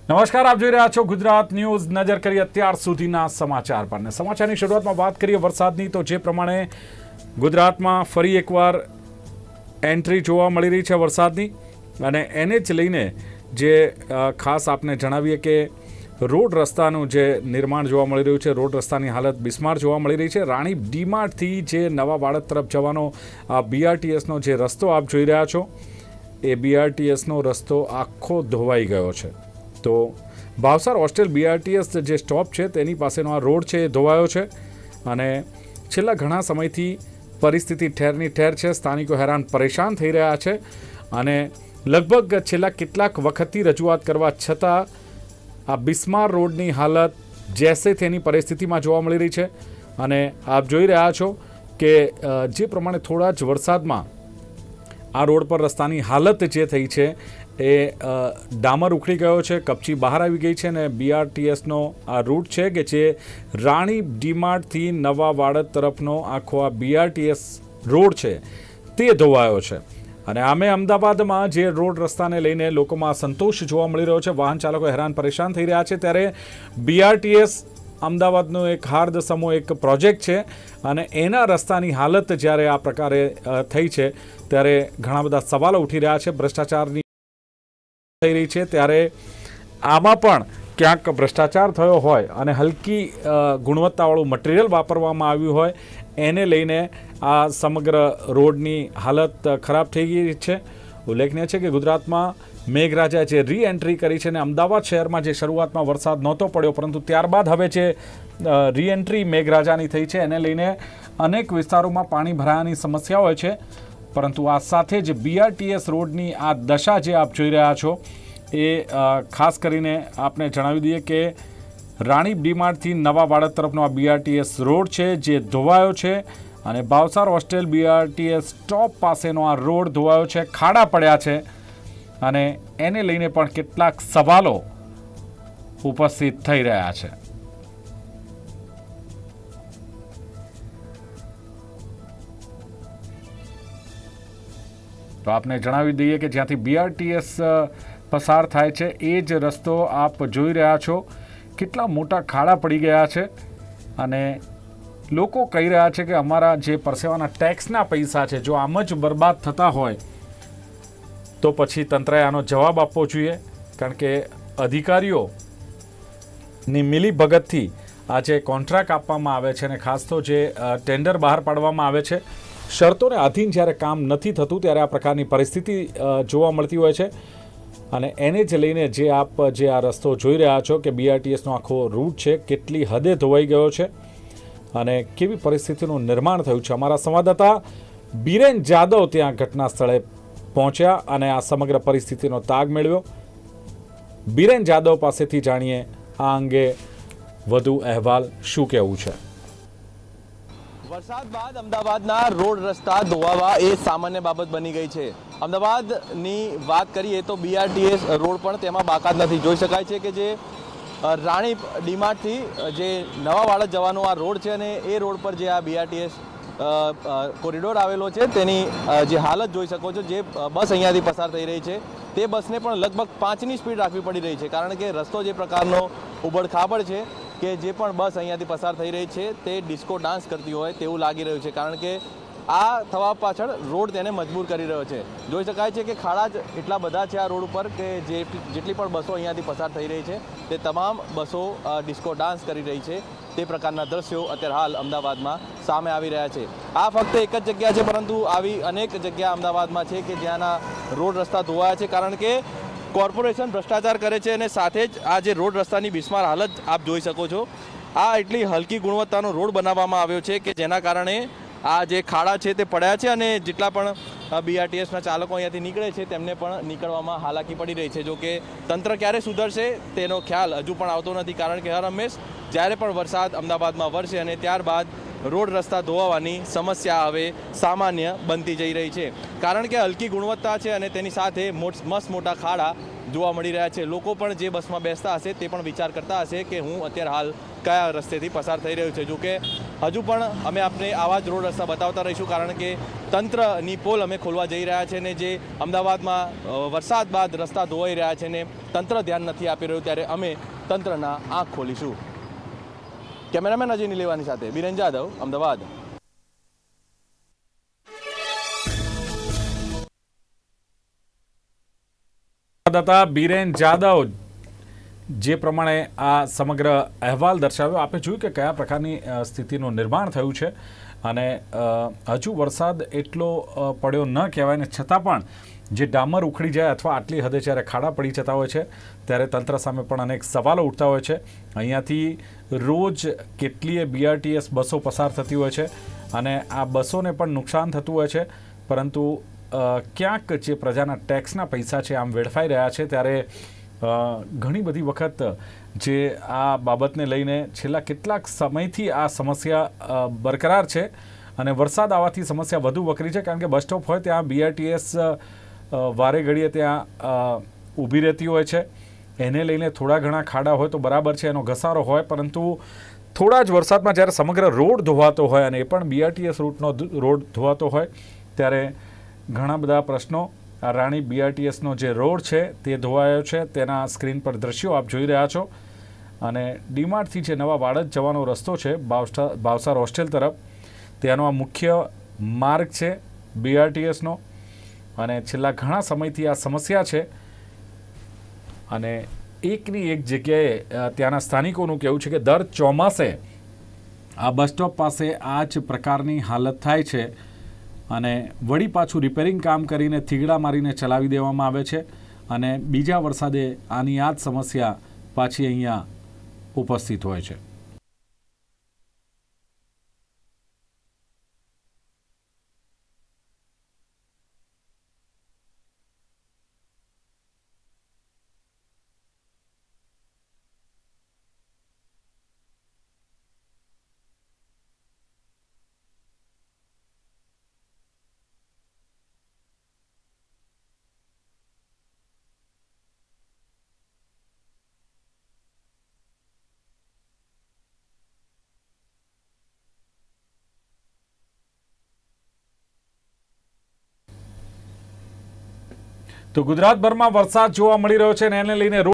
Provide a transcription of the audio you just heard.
નમસ્કાર, આપ જોઈ રહ્યા છો ગુજરાત ન્યૂઝ। નજર કરીએ અત્યાર સુધીના સમાચાર પર। સમાચારની શરૂઆતમાં વાત કરીએ વરસાદની, તો જે પ્રમાણે ગુજરાતમાં ફરી એકવાર એન્ટ્રી જોવા મળી રહી છે વરસાદની, અને એને જ લઈને જે ખાસ આપને જણાવીએ કે રોડ રસ્તાનું જે નિર્માણ જોવા મળી રહ્યું છે, રોડ રસ્તાની હાલત બિસ્માર જોવા મળી રહી છે। રાણી ડીમાર્ટથી જે નવા વાડજ તરફ જવાનો BRTSનો જે રસ્તો આપ જોઈ રહ્યા છો, એ BRTSનો રસ્તો આખો ધોવાઈ ગયો છે। તો ભાવસાર હોસ્ટેલ BRTS જે સ્ટોપ છે તેની પાસેનો આ રોડ છે એ ધોવાયો છે, અને છેલ્લા ઘણા સમયથી પરિસ્થિતિ ઠેરની ઠેર છે। સ્થાનિકો હેરાન પરેશાન થઈ રહ્યા છે, અને લગભગ છેલ્લા કેટલાક વખતથી રજૂઆત કરવા છતાં આ બિસ્માર રોડની હાલત જેસે તેની પરિસ્થિતિમાં જોવા મળી રહી છે। અને આપ જોઈ રહ્યા છો કે જે પ્રમાણે થોડા જ વરસાદમાં આ રોડ પર રસ્તાની હાલત જે થઈ છે એ ડામર ઉખડી ગયો છે, કપચી બહાર આવી ગઈ છે, અને BRTSનો આ રૂટ છે કે જે રાણી ડીમાર્ટથી નવા વાડજ તરફનો આખો આ BRTS રોડ છે તે ધોવાયો છે। અને આમે અમદાવાદમાં જે રોડ રસ્તાને લઈને લોકોમાં સંતોષ જોવા મળી રહ્યો છે, વાહન ચાલકો હેરાન પરેશાન થઈ રહ્યા છે, ત્યારે BRTS અમદાવાદનો એક હાર્દ સમૂહ એક પ્રોજેક્ટ છે, અને એના રસ્તાની હાલત જ્યારે આ પ્રકારે થઈ છે ત્યારે ઘણા બધા સવાલો ઉઠી રહ્યા છે। ભ્રષ્ટાચારની થઈ રહી છે, ત્યારે આમાં પણ ક્યાંક ભ્રષ્ટાચાર થયો હોય અને હલકી ગુણવત્તાવાળું મટીરિયલ વાપરવામાં આવ્યું હોય, એને લઈને આ સમગ્ર રોડની હાલત ખરાબ થઈ ગઈ છે। ઉલ્લેખનીય છે કે ગુજરાતમાં મેઘરાજાએ જે રીએન્ટ્રી કરી છે, અને અમદાવાદ શહેરમાં જે શરૂઆતમાં વરસાદ નહોતો પડ્યો, પરંતુ ત્યારબાદ હવે જે રીએન્ટ્રી મેઘરાજાની થઈ છે એને લઈને અનેક વિસ્તારોમાં પાણી ભરાવાની સમસ્યા હોય છે, પરંતુ આ સાથે જ BRTS રોડની આ દશા જે આપ જોઈ રહ્યા છો એ ખાસ કરીને આપને જણાવી દઈએ કે રાણી ડીમાર્ટથી નવા વાડજ તરફનો આ BRTS રોડ છે જે ધોવાયો છે, અને ભાવસાર હોસ્ટેલ BRTS સ્ટોપ પાસેનો આ રોડ ધોવાયો છે, ખાડા પડ્યા છે, અને એને લઈને પણ કેટલાક સવાલો ઉપસ્થિત થઈ રહ્યા છે। તો આપને જણાવી દઈએ કે જ્યાંથી BRTS પસાર થાય છે એ જ રસ્તો આપ જોઈ રહ્યા છો, કેટલા મોટા ખાડા પડી ગયા છે, અને લોકો કહી રહ્યા છે કે અમારા જે પરસેવાના ટેક્સના પૈસા છે જો આમ જ બરબાદ થતા હોય તો પછી તંત્રએ આનો જવાબ આપવો જોઈએ, કારણ કે અધિકારીઓની મિલીભગતથી આ જે કોન્ટ્રાક્ટ આપવામાં આવે છે, અને ખાસ તો જે ટેન્ડર બહાર પાડવામાં આવે છે, શરતોને આધીન જ્યારે કામ નથી થતું ત્યારે આ પ્રકારની પરિસ્થિતિ જોવા મળતી હોય છે। અને એને જ લઈને જે આપ જે આ રસ્તો જોઈ રહ્યા છો કે BRTSનો આખો રૂટ છે કેટલી હદે ધોવાઈ ગયો છે, અને કેવી પરિસ્થિતિનું નિર્માણ થયું છે। અમારા સંવાદદાતા બીરેન જાદવ ત્યાં ઘટના સ્થળે પહોંચ્યા અને આ સમગ્ર પરિસ્થિતિનો તાગ મેળવ્યો। બીરેન જાદવ પાસેથી જાણીએ આ અંગે વધુ અહેવાલ, શું કહેવું છે। વરસાદ બાદ અમદાવાદના રોડ રસ્તા ધોવાવા એ સામાન્ય બાબત બની ગઈ છે। અમદાવાદની વાત કરીએ તો BRTS રોડ પણ તેમાં બાકાત નથી। જોઈ શકાય છે કે જે રાણી ડીમાર્ટથી જે નવા વાડજ જવાનો આ રોડ છે, અને એ રોડ પર જે આ BRTS કોરિડોર આવેલો છે તેની જે હાલત જોઈ શકો છો। જે બસ અહીંયાથી પસાર થઈ રહી છે તે બસને પણ લગભગ 5ની સ્પીડ રાખવી પડી રહી છે, કારણ કે રસ્તો જે પ્રકારનો ઉબડખાબડ છે કે જે પણ બસ અહીંયાથી પસાર થઈ રહી છે તે ડિસ્કો ડાન્સ કરતી હોય તેવું લાગી રહ્યું છે, કારણ કે આ થવા પાછળ રોડ તેને મજબૂર કરી રહ્યો છે। જોઈ શકાય છે કે ખાડા જ એટલા બધા છે આ રોડ ઉપર કે જેટલી પણ બસો અહીંયાથી પસાર થઈ રહી છે તે તમામ બસો ડિસ્કો ડાન્સ કરી રહી છે। તે પ્રકારના દ્રશ્યો અત્યારે હાલ અમદાવાદમાં સામે આવી રહ્યા છે। આ ફક્ત એક જ જગ્યા છે, પરંતુ આવી અનેક જગ્યા અમદાવાદમાં છે કે જ્યાંના રોડ રસ્તા ધોવાયા છે, કારણ કે કોર્પોરેશન ભ્રષ્ટાચાર કરે છે, અને સાથે જ આ જે રોડ રસ્તાની બિસ્માર હાલત આપ જોઈ શકો છો। આ એટલી હલકી ગુણવત્તાનો રોડ બનાવવામાં આવ્યો છે કે જેના કારણે આ જે ખાડા છે તે પડ્યા છે, અને જેટલા પણ BRTSના ચાલકો અહીંયાથી નીકળે છે તેમને પણ નીકળવામાં હાલાકી પડી રહી છે। જો કે તંત્ર ક્યારે સુધરશે તેનો ખ્યાલ હજુ પણ આવતો નથી, કારણ કે હર હંમેશ જ્યારે પણ વરસાદ અમદાવાદમાં વરસે અને ત્યારબાદ રોડ રસ્તા ધોવાવાની સમસ્યા હવે સામાન્ય બનતી જઈ રહી છે, કારણ કે હલકી ગુણવત્તા છે અને તેની સાથે મસ્ત મોટા ખાડા જોવા મળી રહ્યા છે। લોકો પણ જે બસમાં બેસતા હશે તે પણ વિચાર કરતા હશે કે હું અત્યારે હાલ કયા રસ્તેથી પસાર થઈ રહ્યું છે। જો કે હજુ પણ અમે આપને આવા જ રોડ રસ્તા બતાવતા રહીશું, કારણ કે તંત્રની પોલ અમે ખોલવા જઈ રહ્યા છે ને જે અમદાવાદમાં વરસાદ બાદ રસ્તા ધોવાઈ રહ્યા છે ને તંત્ર ધ્યાન નથી આપી રહ્યું, ત્યારે અમે તંત્રના આંખ ખોલીશું। કેમેરામેન અજય નીલેવાની સાથે બિરેન જાદવ, અમદાવાદ। બીરેન જાદવ જે પ્રમાણે આ સમગ્ર અહેવાલ દર્શાવ્યો, આપણે જોયું કે કયા પ્રકારની સ્થિતિનું નિર્માણ થયું છે અને હજુ વરસાદ એટલો પડ્યો ન કહેવાય ને છતાં પણ જે ડામર ઉખડી જાય અથવા આટલી હદે જ્યારે ખાડા પડી જતા હોય છે ત્યારે તંત્ર સામે પણ અનેક સવાલો ઉઠતા હોય છે। અહીંયાથી રોજ કેટલીય BRTS બસો પસાર થતી હોય છે અને આ બસોને પણ નુકસાન થતું હોય છે, પરંતુ ક્યાંક જે પ્રજાના ટેક્સના પૈસા છે આમ વેડફાઈ રહ્યા છે, ત્યારે ઘણી બધી વખત જે આ બાબતને લઈને છેલ્લા કેટલાક સમયથી આ સમસ્યા બરકરાર છે અને વરસાદ આવવાથી સમસ્યા વધુ વકરી છે, કારણ કે બસ સ્ટોપ હોય ત્યાં BRTS વારે ઘડીએ ત્યાં ઊભી રહેતી હોય છે। એને લઈને થોડા ઘણા ખાડા હોય તો બરાબર છે, એનો ઘસારો હોય, પરંતુ થોડા જ વરસાદમાં જ્યારે સમગ્ર રોડ ધોવાતો હોય અને એ પણ BRTS રૂટનો રોડ ધોવાતો હોય ત્યારે ઘણા બધા પ્રશ્નો। આ રાણી BRTSનો જે રોડ છે તે ધોવાયો છે, તેના સ્ક્રીન પર દ્રશ્યો આપ જોઈ રહ્યા છો અને ડીમાર્ટથી જે નવા વાડજ જવાનો રસ્તો છે ભાવસાર હોસ્ટેલ તરફ, ત્યાંનો આ મુખ્ય માર્ગ છે BRTSનો અને છેલ્લા ઘણા સમયથી આ સમસ્યા છે અને એકની એક જગ્યાએ ત્યાંના સ્થાનિકોનું કહેવું છે કે દર ચોમાસે આ બસ સ્ટોપ પાસે આ જ પ્રકારની હાલત થાય છે અને વળી પાછું રિપેરિંગ કામ કરીને થીગડા મારીને ચલાવી દેવામાં આવે છે અને બીજા વરસાદે આની આ જ સમસ્યા પાછી અહીંયા ઉપસ્થિત હોય છે। તો ગુજરાતભરમાં વરસાદ જોવા મળી રહ્યો છે અને એને લઈને